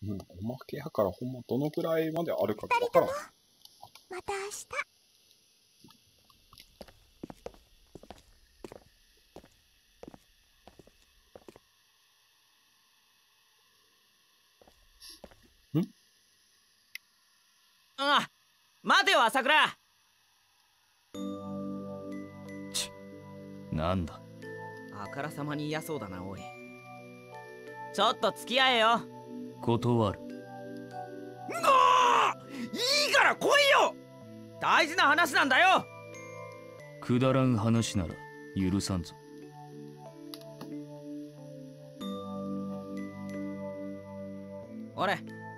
うん、おまけやからほんまどのくらいまであるかわからん。 また明日。 あ、待てよ朝倉。 なんだ。 あからさまに嫌そうだな。おい、ちょっと付き合えよ。 断る。 いいから来いよ。大事な話なんだよ。 くだらん話なら許さんぞ。 俺、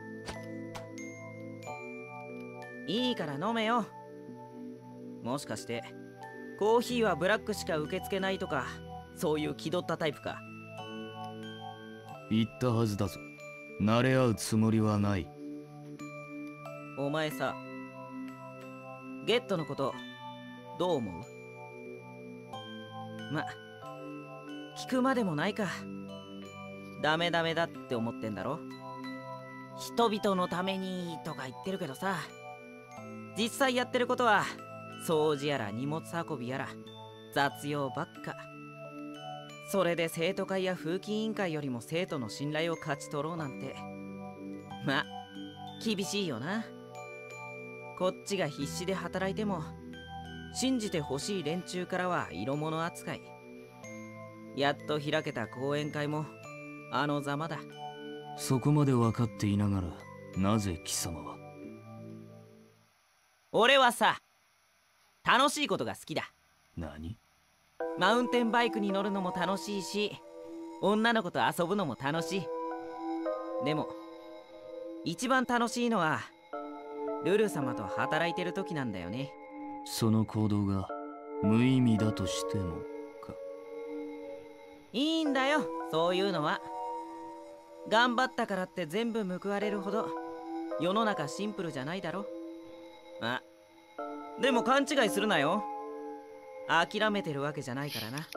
いいから飲めよ。もしかしてコーヒーはブラックしか受け付けないとか、そういう気取ったタイプか。 言ったはずだぞ。慣れ合うつもりはない。 お前さ、ゲットのことどう思う？ま、聞くまでもないか。ダメダメだって思ってんだろ。人々のためにとか言ってるけどさ、実際やってることは掃除やら荷物運びやら雑用ばっか。それで生徒会や風紀委員会よりも生徒の信頼を勝ち取ろうなんて、ま、厳しいよな。こっちが必死で働いても信じてほしい連中からは色物扱い。やっと開けた講演会もあのざまだ。 そこまで分かっていながらなぜ貴様は。 俺はさ、楽しいことが好きだ。 何？ マウンテンバイクに乗るのも楽しいし、女の子と遊ぶのも楽しい。でも一番楽しいのはルル様と働いてる時なんだよね。 その行動が無意味だとしてもか。 いいんだよ、そういうのは。頑張ったからって全部報われるほど世の中シンプルじゃないだろ。あ、でも勘違いするなよ。諦めてるわけじゃないからな。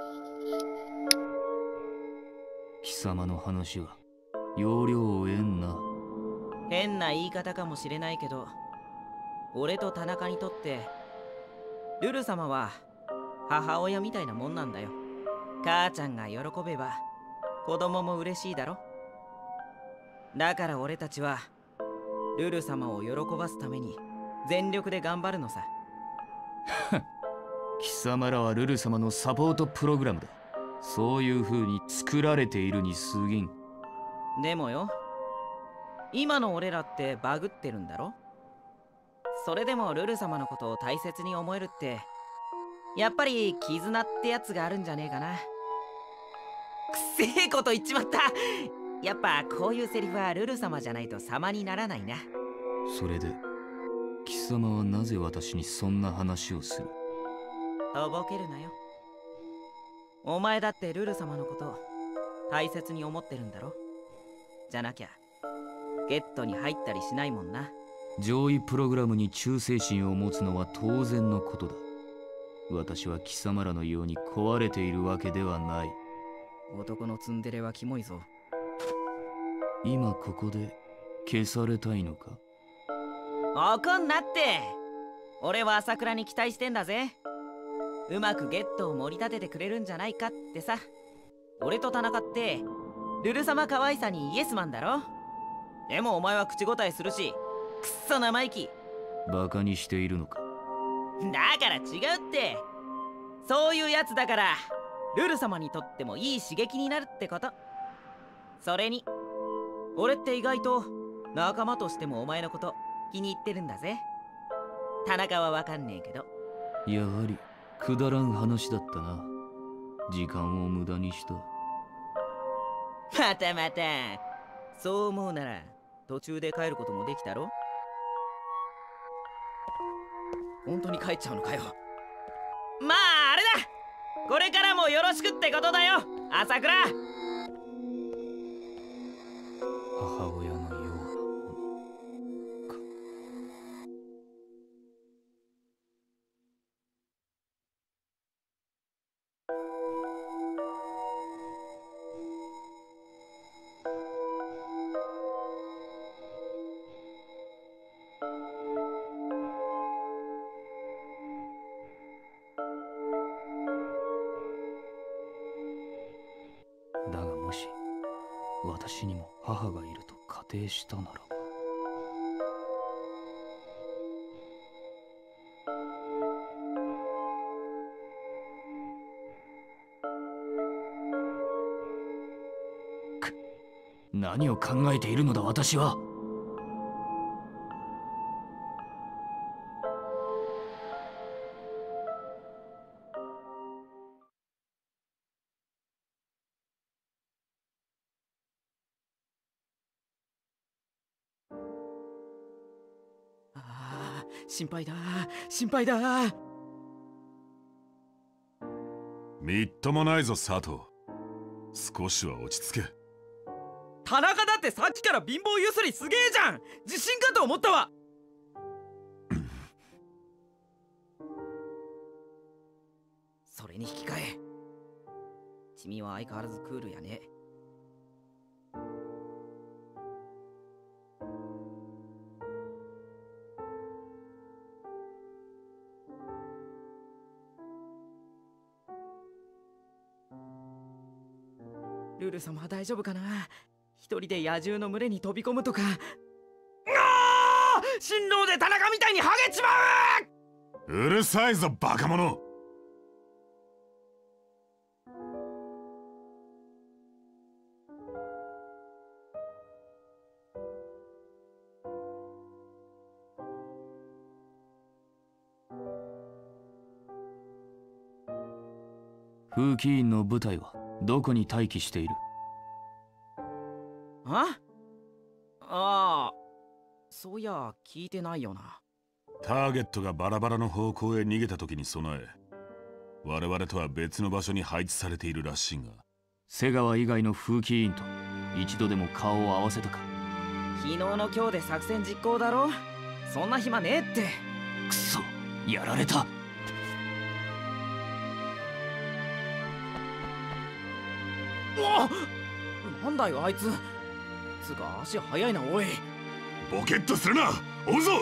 貴様の話は要領を得んな。 変な言い方かもしれないけど、俺と田中にとってルル様は母親みたいなもんなんだよ。母ちゃんが喜べば子供も嬉しいだろ。だから俺たちはルル様を喜ばすために全力で頑張るのさ。 貴様らはルル様のサポートプログラムだ。そういう風に作られているに過ぎん。 でもよ、今の俺らってバグってるんだろ。それでもルル様のことを大切に思えるって、やっぱり絆ってやつがあるんじゃねえかな。くせえこと言っちまった。やっぱこういうセリフはルル様じゃないと様にならないな。 それで貴様はなぜ私にそんな話をする？ とぼけるなよ。お前だってルル様のこと大切に思ってるんだろ。じゃなきゃゲットに入ったりしないもんな。 上位プログラムに忠誠心を持つのは当然のことだ。私は貴様らのように壊れているわけではない。 男のツンデレはキモいぞ。 今ここで消されたいのか？ 怒んなって。俺は朝倉に期待してんだぜ。うまくゲットを盛り立ててくれるんじゃないかってさ。俺と田中ってルル様可愛さにイエスマンだろ。でもお前は口答えするし、くっそ生意気。 バカにしているのか？ だから違うって。そういうやつだからルル様にとってもいい刺激になるってこと。それに俺って意外と仲間としてもお前のこと気に入ってるんだぜ。田中はわかんねえけど。 やはりくだらん話だったな。時間を無駄にした。 またまた。そう思うなら途中で帰ることもできたろ。本当に帰っちゃうのかよ。まああれだ、これからもよろしくってことだよ朝倉。 母親のようなものか。 私にも母がいると仮定したならば。何を考えているのだ私は。 ああ、心配だ心配だ。 みっともないぞ佐藤。少しは落ち着け。 田中だってさっきから貧乏ゆすりすげえじゃん。自信かと思ったわ。それに引き換え君は相変わらずクールやね。ルル様は大丈夫かな。一人で野獣の群れに飛び込むとか。新郎で田中みたいにハゲちまう。 うるさいぞバカ者。 風紀委員の部隊はどこに待機している？ ああ、そういや聞いてないよな。 ターゲットがバラバラの方向へ逃げた時に備え、我々とは別の場所に配置されているらしいが。 瀬川以外の風紀委員と一度でも顔を合わせたか？ 昨日の今日で作戦実行だろ。そんな暇ねえって。 くそ、やられた。 なんだよあいつ。つか足速いなおい。 ボケっとするな、追うぞ。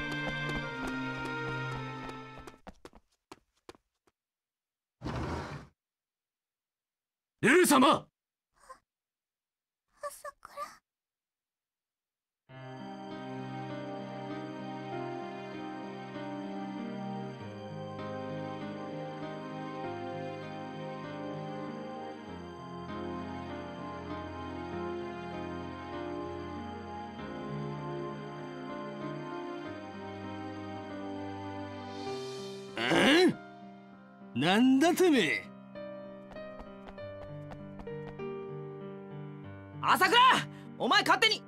ルル様。 朝倉。 なんだてめえ。 朝倉、お前勝手に。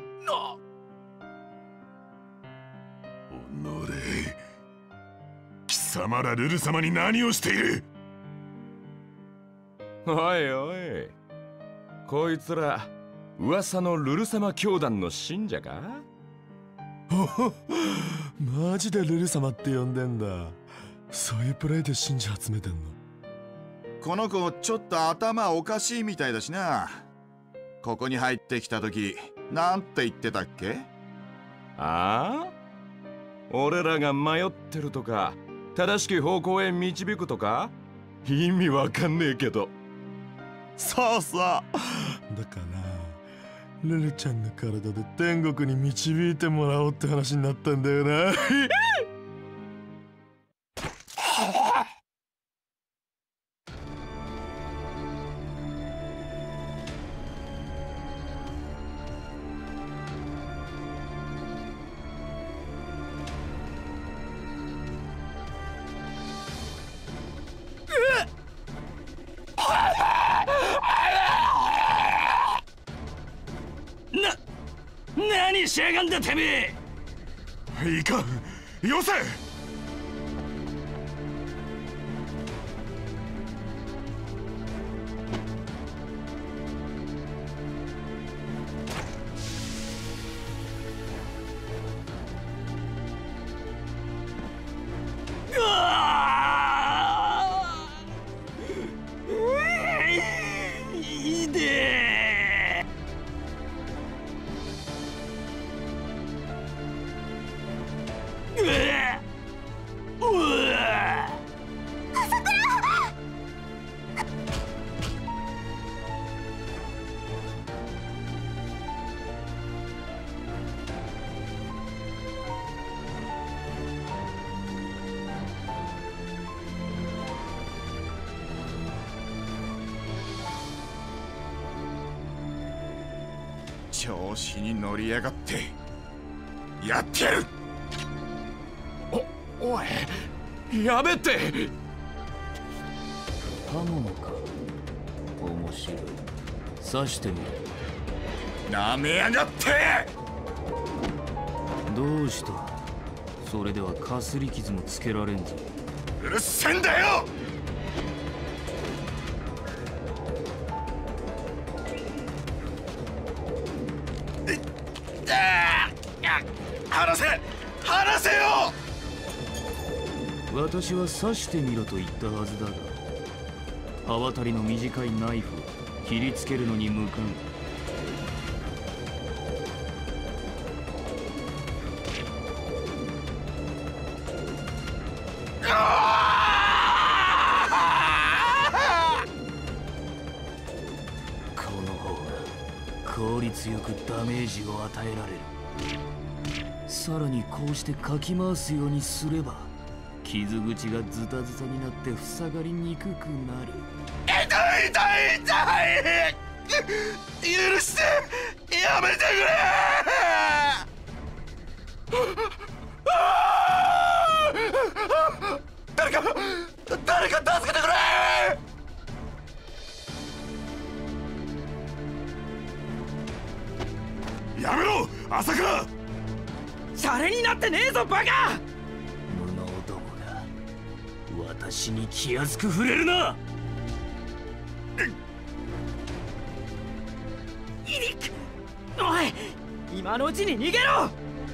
おのれ、貴様らルル様に何をしている。 おいおい、こいつら噂のルル様教団の信者か？ マジでルル様って呼んでんだ。そういうプレイで信者集めてんの？ この子ちょっと頭おかしいみたいだしな。ここに入ってきた時なんて言ってたっけ？ ああ？俺らが迷ってるとか正しき方向へ導くとか意味わかんねえけど。 そうそう。 だからルルちゃんの体で天国に導いてもらおうって話になったんだよな。 何しやがんだてめえ。 いかん、よせ。 いいで調子に乗りやがってやってやる。 おい、やべって。 刃物か。面白い。刺してみる。 なめやがって。 どうした。それではかすり傷もつけられんぞ。 うるせえんだよ。離せ離せよ。 私は刺してみろと言ったはずだが、刃渡りの短いナイフを切りつけるのに向かん。この方が効率よくダメージを与えられる。さらにこうしてかき回すようにすれば傷口がズタズタになって塞がりにくくなる。 痛い痛い痛い。許してやめてくれ。誰か助けてくれ。やめろ朝倉。 シャレになってねえぞバカ。 無能どもが私に気安く触れるな。 おい、今のうちに逃げろ。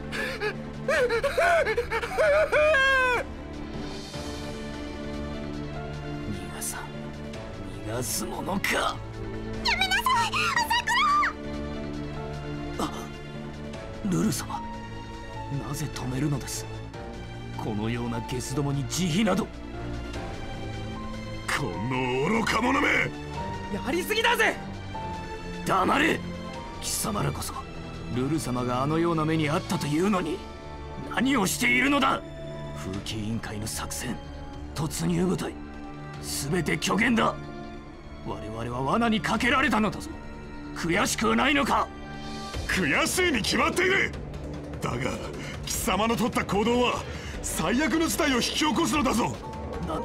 逃がすものか。 やめなさい朝倉。 あ、ルル様、なぜ止めるのです。このようなゲスどもに慈悲など。 この愚か者め。 やりすぎだぜ。 黙れ。貴様らこそルル様があのような目にあったというのに何をしているのだ。風紀委員会の作戦、突入部隊、全て虚言だ。我々は罠にかけられたのだぞ。悔しくはないのか。 悔しいに決まっている。だが貴様の取った行動は最悪の事態を引き起こすのだぞ。 なんだ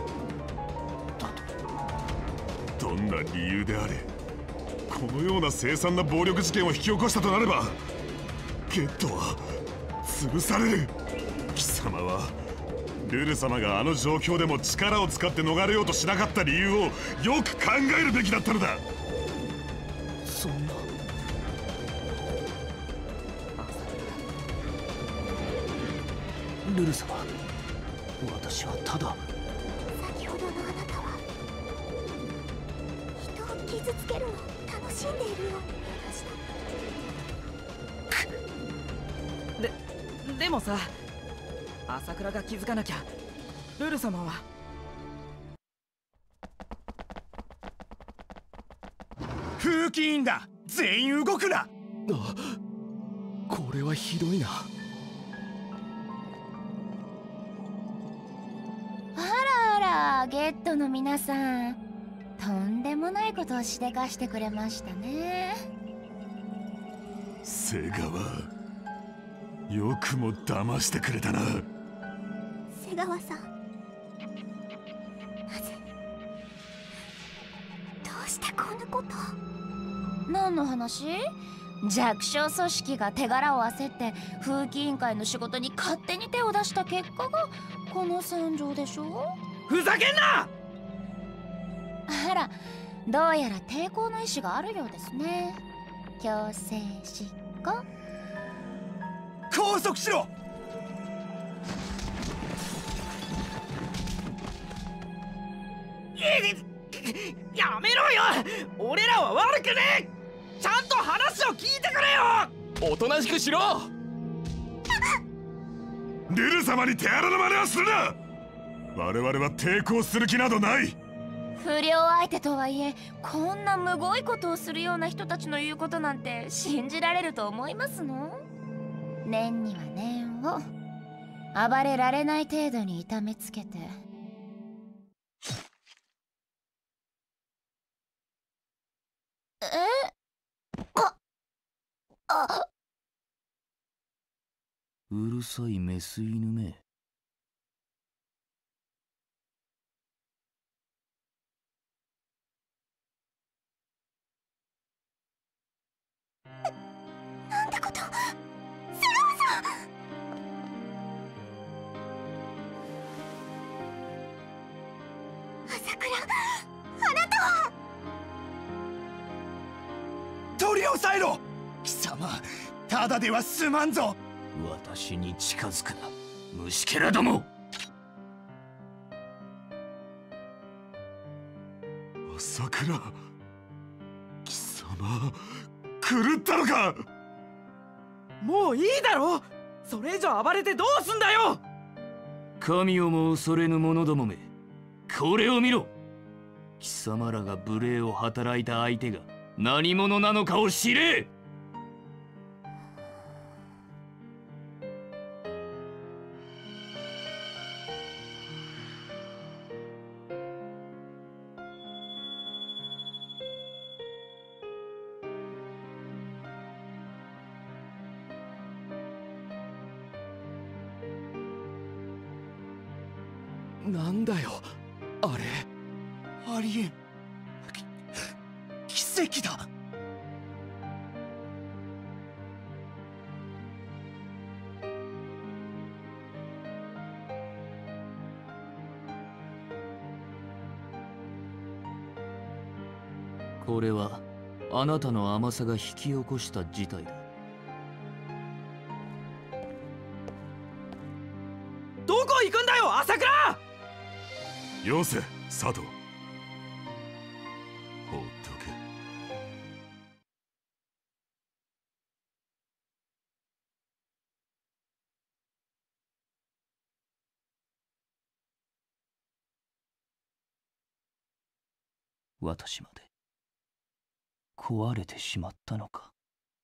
と。どんな理由であれ、このような凄惨な暴力事件を引き起こしたとなればゲットは潰される。貴様はルル様があの状況でも力を使って逃れようとしなかった理由をよく考えるべきだったのだ。 そんな。ルル様、私はただ。 先ほどのあなたは人を傷つけるのを楽しんでいるように見えました。 でもさ、朝倉が気づかなきゃルル様は。 風紀委員だ。全員動くな。 これはひどいな。 あらあら、ゲットの皆さん、とんでもないことをしでかしてくれましたね。 瀬川、よくも騙してくれたな。 瀬川さん、なぜ、どうしてこんなこと。何の話？弱小組織が手柄を焦って風紀委員会の仕事に勝手に手を出した結果がこの惨状でしょ。 ふざけんな。 あら、どうやら抵抗の意志があるようですね。強制執行。 拘束しろ。 やめろよ。俺らは悪くねえ。ちゃんと話を聞いてくれよ。 おとなしくしろ。 ルル様に手荒な真似はするな。我々は抵抗する気などない。 不良相手とはいえ、こんなむごいことをするような人たちの言うことなんて信じられると思いますの？念には念を。暴れられない程度に痛めつけて。あうるさいメス犬め。 なんてこと。セラムさん。朝倉、あなたは。 取り押さえろ。貴様、ただでは済まんぞ。 私に近づくな、虫けらども。 朝倉、貴様狂ったのか。 もういいだろ。それ以上暴れてどうすんだよ。 神をも恐れぬ者どもめ、これを見ろ。貴様らが無礼を働いた相手が何者なのかを知れ。 なんだよあれ。 ありえん。奇跡だ。 これはあなたの甘さが引き起こした事態だ。 どこ行くんだよ朝倉。 よせ佐藤、放っておけ。 私まで壊れてしまったのか。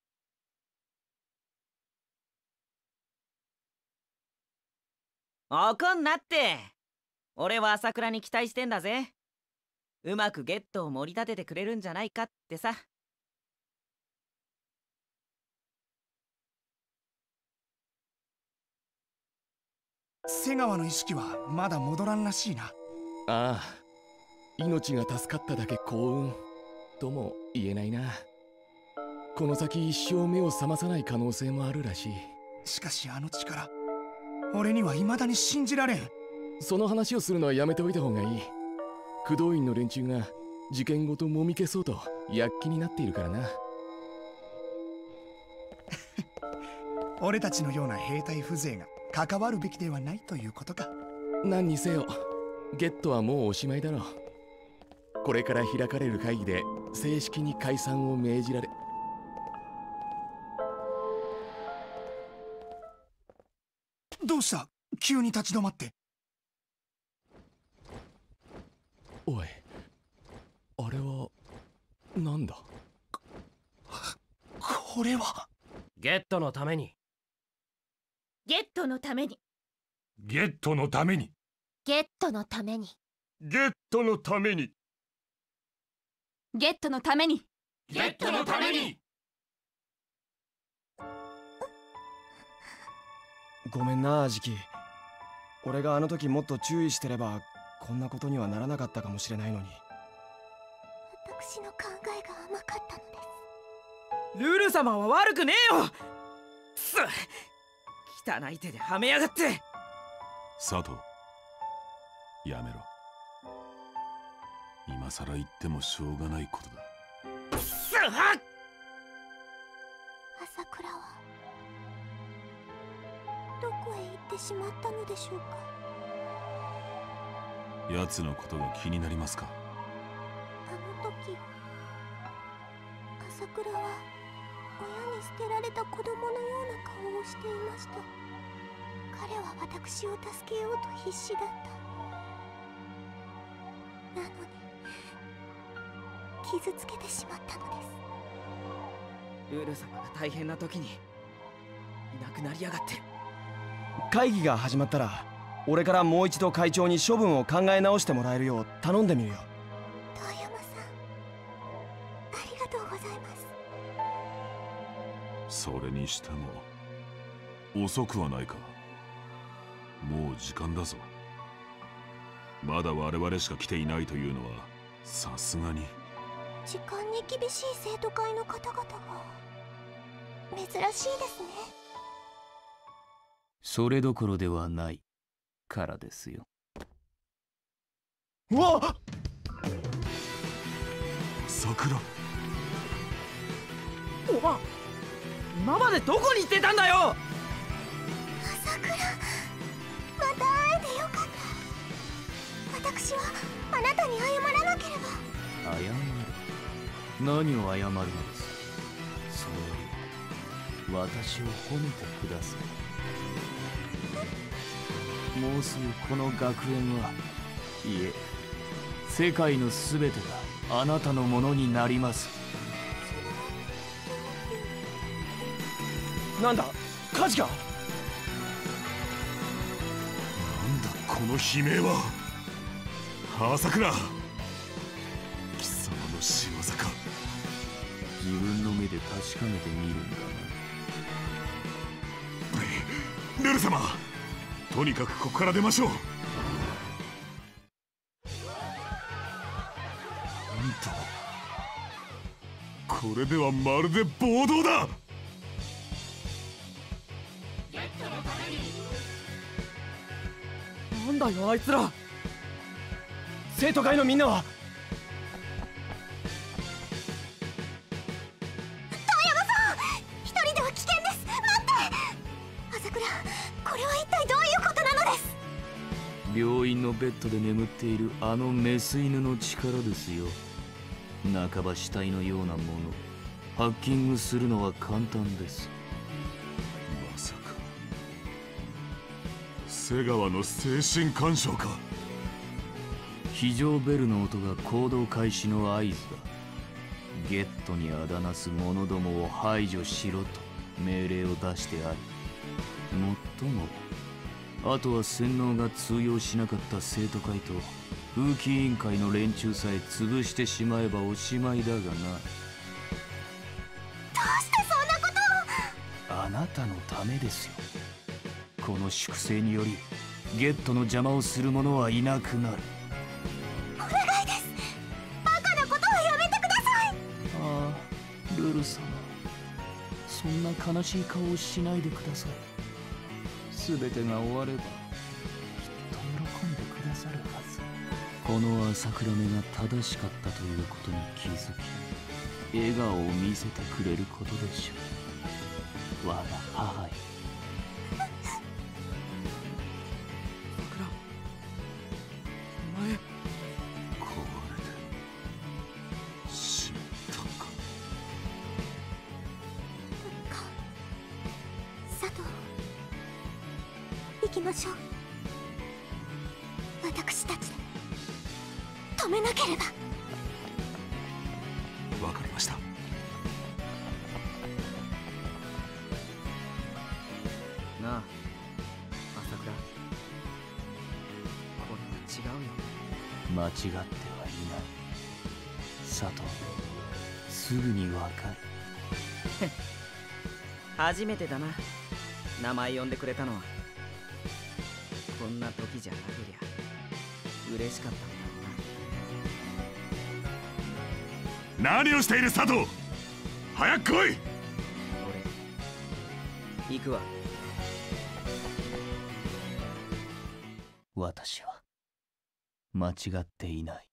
怒んなって。俺は朝倉に期待してんだぜ。うまくゲットを盛り立ててくれるんじゃないかってさ。 瀬川の意識はまだ戻らんらしいな。 ああ、命が助かっただけ幸運とも言えないな。この先一生目を覚まさない可能性もあるらしい。 しかしあの力、俺には未だに信じられん。 その話をするのはやめておいた方がいい。駆動員の連中が事件ごともみ消そうと躍起になっているからな。 俺たちのような兵隊風情が関わるべきではないということか。 何にせよゲットはもうおしまいだろう。これから開かれる会議で正式に解散を命じられ。 どうした？急に立ち止まって。 おい、あれはなんだ？ これはゲットのために。 ゲットのために。 ゲットのために。 ゲットのために。 ゲットのために。 ゲットのために。 ゲットのために。 ごめんな、じき。俺があの時もっと注意してればこんなことにはならなかったかもしれないのに。 私の考えが甘かったのです。 ルル様は悪くねえよ。つっ、汚い手ではめやがって。 佐藤、やめろ。今さら言ってもしょうがないことだ。 つっはっ。 朝倉はどこへ行ってしまったのでしょうか。 奴のことが気になりますか？ あの時朝倉は親に捨てられた子供のような顔をしていました。彼は私を助けようと必死だった。なのに傷つけてしまったのです。 ルル様が大変な時にいなくなりやがって。 会議が始まったら俺からもう一度会長に処分を考え直してもらえるよう頼んでみるよ。 遠山さん、ありがとうございます。 それにしても遅くはないか。もう時間だぞ。まだ我々しか来ていないというのはさすがに。 時間に厳しい生徒会の方々が珍しいですね。 それどころではないからですよ。 うわっ、 桜。 おば、今までどこに行ってたんだよ。 朝倉、また会えてよかった。私はあなたに謝らなければ。 謝る？何を謝るのです。それより私を褒めてください。もうすぐこの学園は、いえ世界のすべてがあなたのものになります。 なんだ、火事か。 なんだこの悲鳴は。朝倉、貴様の仕業か。 自分の目で確かめてみるんだな。 ルル様、とにかくここから出ましょう。なんと、これではまるで暴動だ。 なんだよあいつら。生徒会のみんなは。 遠山さん、一人では危険です。待って。朝倉、これは一体どういうことなのです。 病院のベッドで眠っているあのメス犬の力ですよ。半ば死体のようなもの、ハッキングするのは簡単です。 まさか瀬川の精神干渉か。 非常ベルの音が行動開始の合図だ。ゲットにあだなす者どもを排除しろと命令を出してある。もっともあとは洗脳が通用しなかった生徒会と風紀委員会の連中さえ潰してしまえばおしまいだがな。 どうしてそんなことを。 あなたのためですよ。この粛清によりゲットの邪魔をする者はいなくなる。 お願いです。バカなことはやめてください。 ああ、ルル様、そんな悲しい顔をしないでください。全てが終わればきっと喜んでくださるはず。この朝倉目が正しかったということに気づき、笑顔を見せてくれることでしょう。我が母へ。 お前、 これで死んだか。 佐藤、行きましょう。私たちで止めなければ。 わかりました。 なあ、朝倉、これは違うよ。 間違ってはいない。佐藤、すぐにわかる。 初めてだな、名前呼んでくれたのは。こんな時じゃなけりゃ嬉しかったんだろうな。 何をしている佐藤、早く来い。 俺行くわ。 私は間違っていない。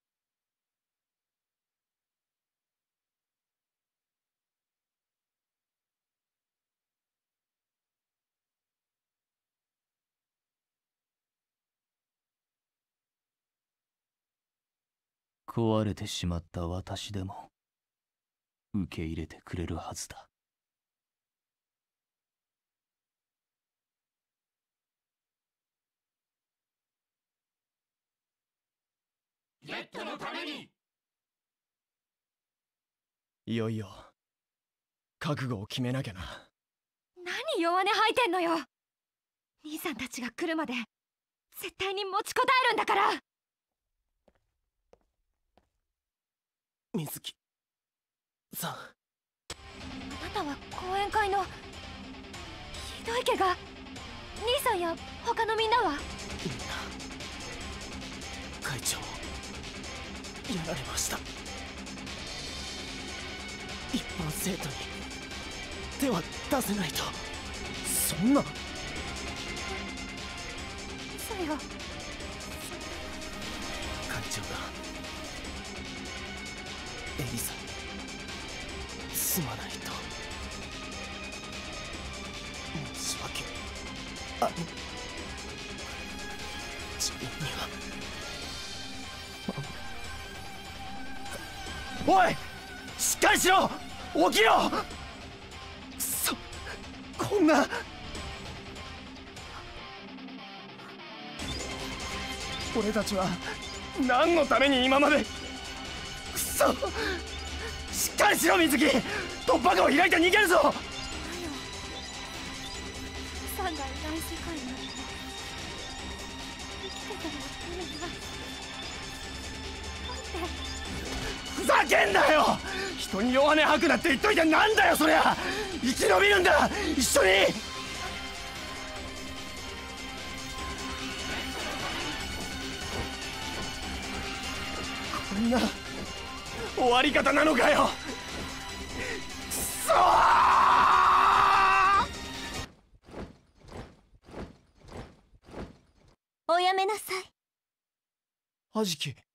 壊れてしまった私でも受け入れてくれるはずだ。 ゲットのために。 いよいよ覚悟を決めなきゃな。 何弱音吐いてんのよ。兄さんたちが来るまで絶対に持ちこたえるんだから。 水木さん、 あなたは講演会のひどい怪我。兄さんや他のみんなは？ 会長やられました。一般生徒に手は出せないと。そんな。 それを会長がエリさんすまないと。申し訳あり。自分には。おい、しっかりしろ。起きろ。くそ、こんな。俺たちは何のために今まで。くそ、しっかりしろ水木。突破口を開いて逃げるぞ。 さんがいない世界なんて生きてても意味ない。 ふざけんなよ。人に弱音吐くなって言っといてなんだよそりゃ。生き延びるんだ一緒に。こんな終わり方なのかよ。くそおやめなさい。 あじき。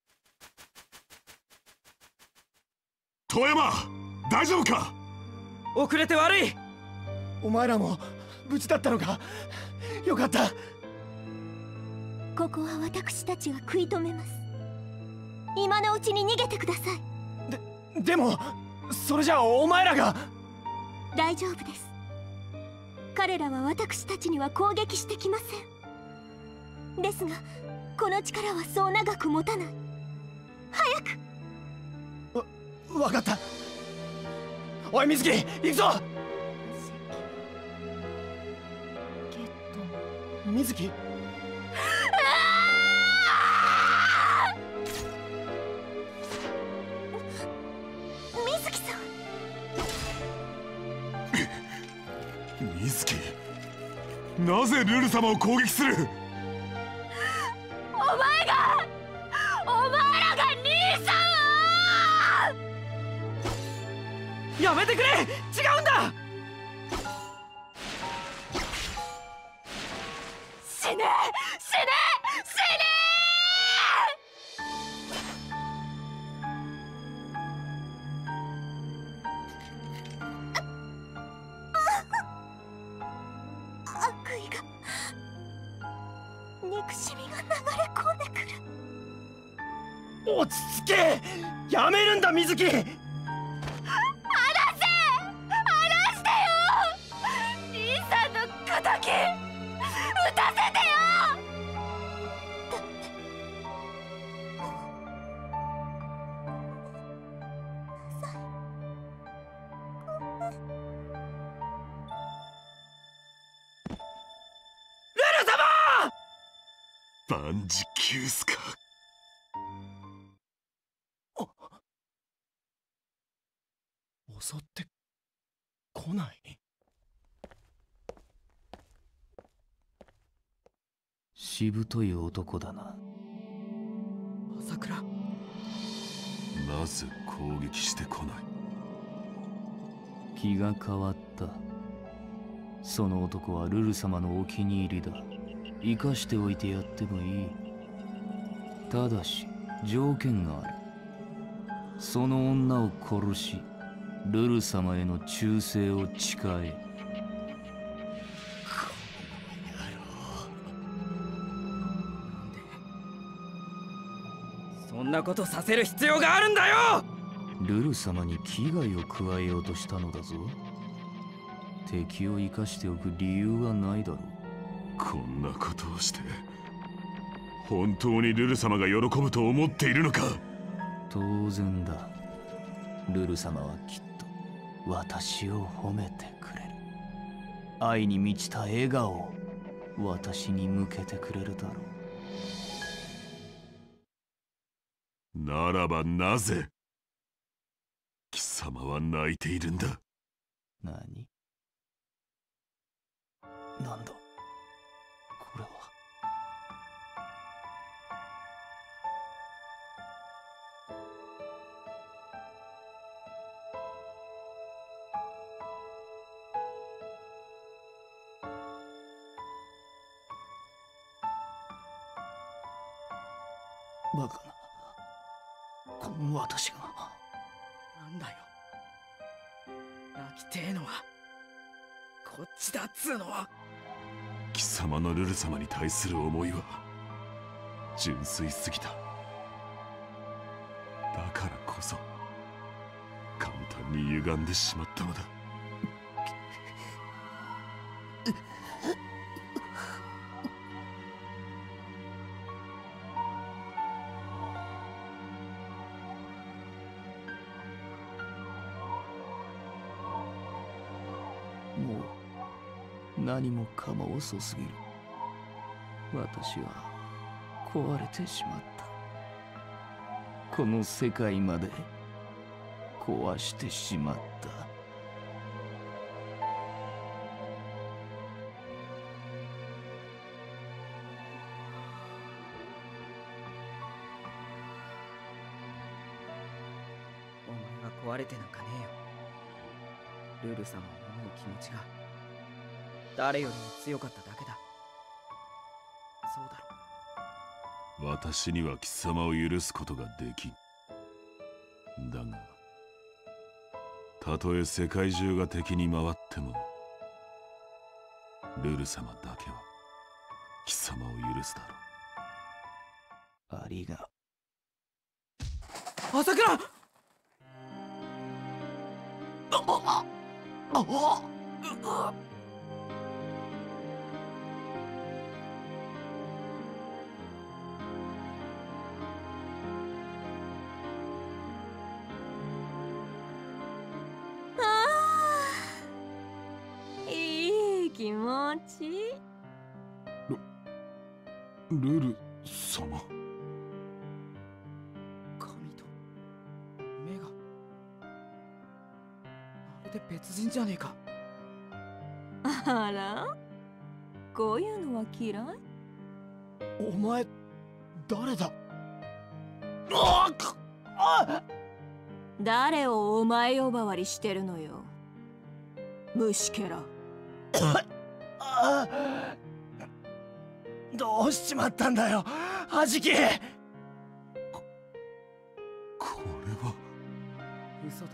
遠山、大丈夫か。 遅れて悪い。 お前らも無事だったのか。よかった。 ここは私たちが食い止めます。今のうちに逃げてください。でもそれじゃあお前らが。 大丈夫です。彼らは私たちには攻撃してきません。ですがこの力はそう長く持たない。早く。 わかった。おい水木、行くぞ。水木。 水木さん。 水木、なぜルル様を攻撃する。 お前らが兄さん。 やめてくれ。違うんだ。 死ね死ね死ね。悪意が、憎しみが流れ込んでくる。 落ち着け。やめるんだ水木。 敵撃たせてよ。 ルル様。 万事休すか。 襲って来ない。 しぶとい男だな。 朝倉。 なぜ攻撃してこない。 気が変わった。その男はルル様のお気に入りだ。生かしておいてやってもいい。ただし条件がある。その女を殺しルル様への忠誠を誓え。 そんなことさせる必要があるんだよ。 ルル様に危害を加えようとしたのだぞ。敵を生かしておく理由はないだろう。 こんなことをして本当にルル様が喜ぶと思っているのか。 当然だ。ルル様はきっと私を褒めてくれる。愛に満ちた笑顔を私に向けてくれるだろう。ならばなぜ貴様は泣いているんだ。 何？なんだこれは。バカな、この私が。 なんだよ、泣きてえのはこっちだっつうのは。 貴様のルル様に対する思いは純粋すぎた。だからこそ簡単に歪んでしまったのだ。 もう何もかも遅すぎる。私は壊れてしまった。この世界まで壊してしまった。 お前が壊れてなんかねえよ。ルル様を思う気持ちが誰よりも強かっただけだ。そうだろ。 私には貴様を許すことができん。だがたとえ世界中が敵に回ってもルル様だけは貴様を許すだろう。 ありが朝倉。 いい気持ち。 ルル様。 髪と目がまるで別人じゃねえか。 あら、こういうのは嫌い？ お前誰だ？ 誰をお前呼ばわりしてるのよ、虫けら。 どうしちまったんだよ、はじき。 これは嘘だ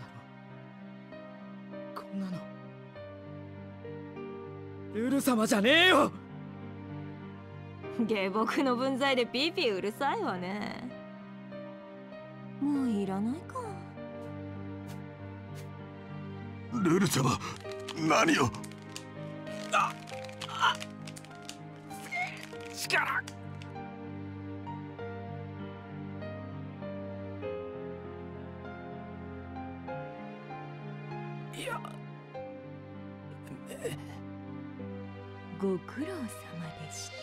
ろ。こんなのルル様じゃねえよ。 下僕の分際でピーピーうるさいわね。もういらないか。 ルル様、何を。 力。いや、 ご苦労様でした。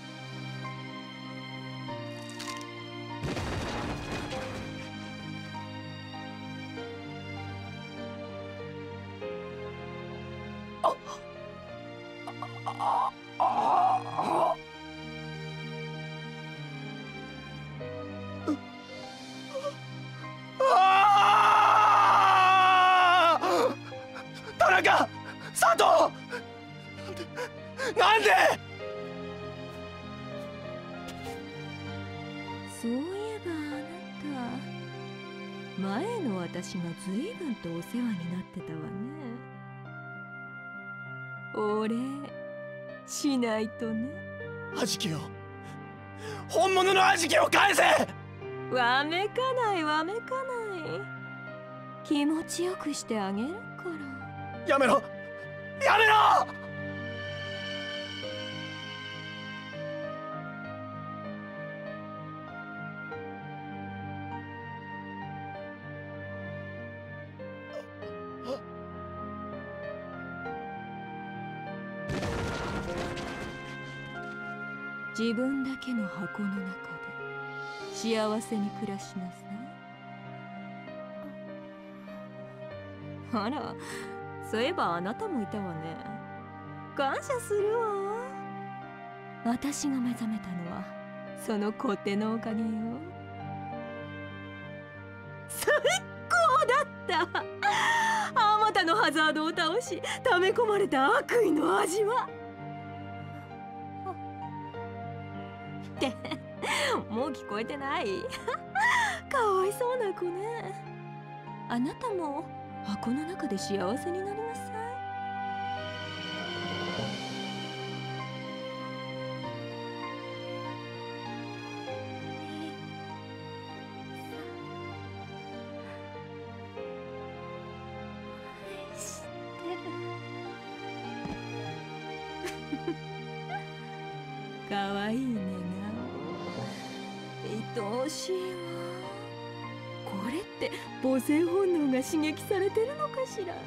田中、佐藤、なんで。 そういえばあなた、前の私が随分とお世話になってたわね。お礼しないとね。 はじきよ、本物のはじきを返せ。 わめかないわめかない。気持ちよくしてあげるから。 やめろやめろ。 自分だけの箱の中で幸せに暮らしなさい。あら、 そういえばあなたもいたわね。感謝するわ。私が目覚めたのはそのコテのおかげよ。最高だった。あまたのハザードを倒し溜め込まれた悪意の味はってもう聞こえてないかわいそうな子ね。あなたも箱の中で幸せになりなさい。かわいいねな。愛おしいわ。これって母性本能が刺激されてるのかしら。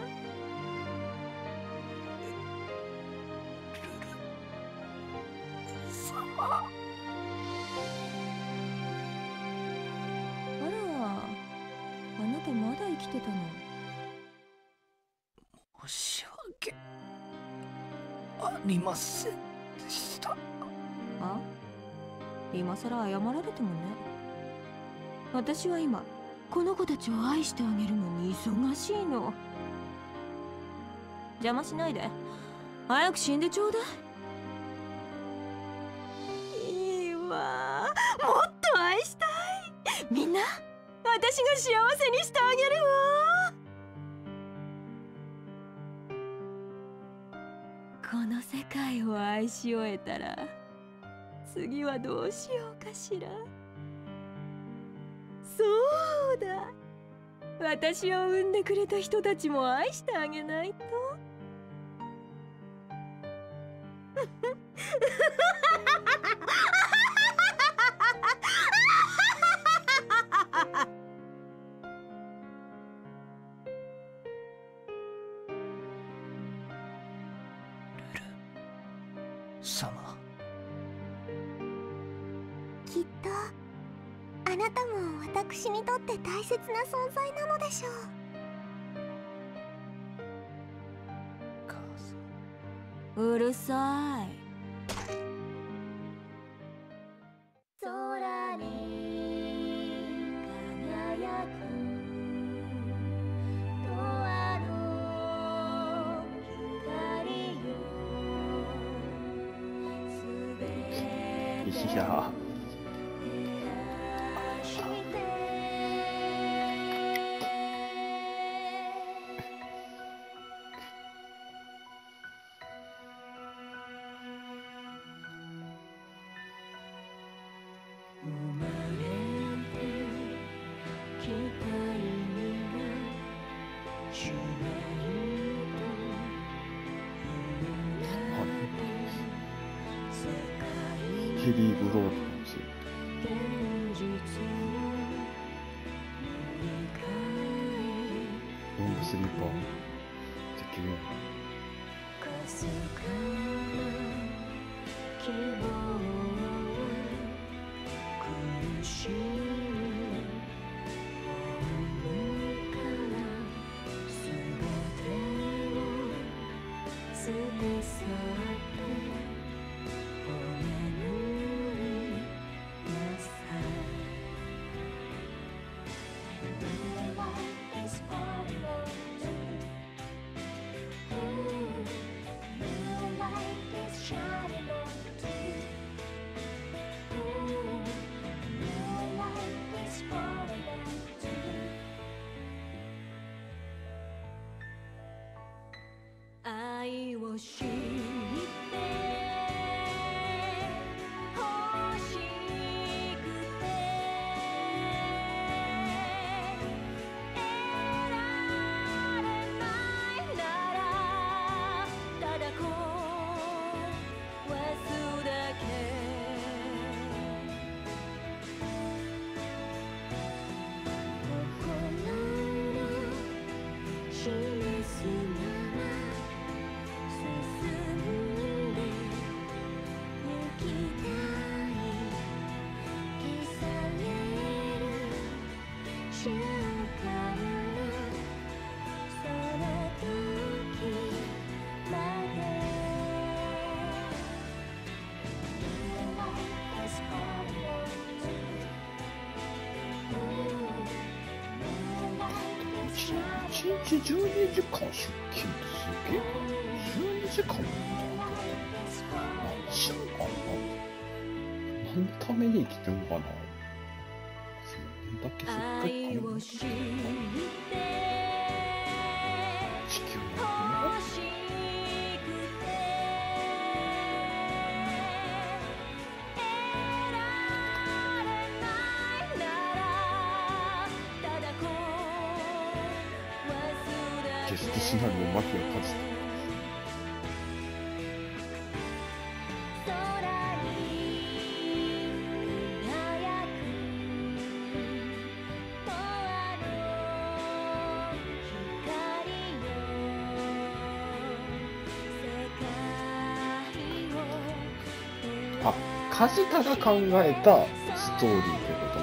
あら、あなたまだ生きてたの。 申し訳ありませんでした。 あ、今さら謝られてもね。私は今この子たちを愛してあげるのに忙しいの。邪魔しないで。早く死んでちょうだい。いいわ。もっと愛したい。みんな、私が幸せにしてあげるわ。この世界を愛し終えたら次はどうしようかしら。そうだ、私を産んでくれた人たちも愛してあげないと。 様、 きっとあなたも私にとって大切な存在なのでしょう。 母さん、うるさい。 空に輝く永遠の光よ。 いやヘビーブロードかもしれない。ロングスリーパーできるよ。 愛を知って欲しくて得られないならただ壊すだけ。心の示すまま進む日12時間出勤ってすげえな。12時間も何しようかな。何のために生きてんのかな。そんだけしっかり考えて地球なんだね。ゲストシナリオマフィアカズあ、梶田が考えたストーリーってこと。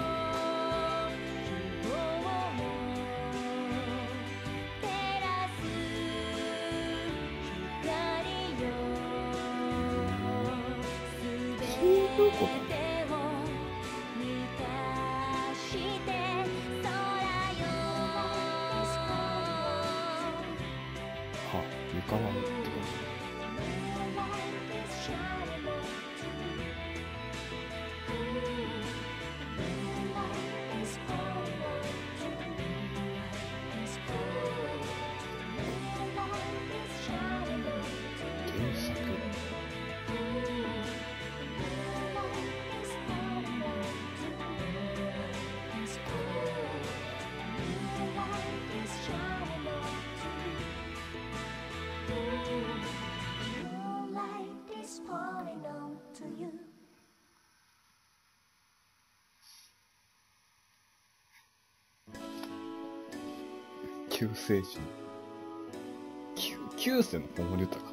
救世主。救世の子守歌か。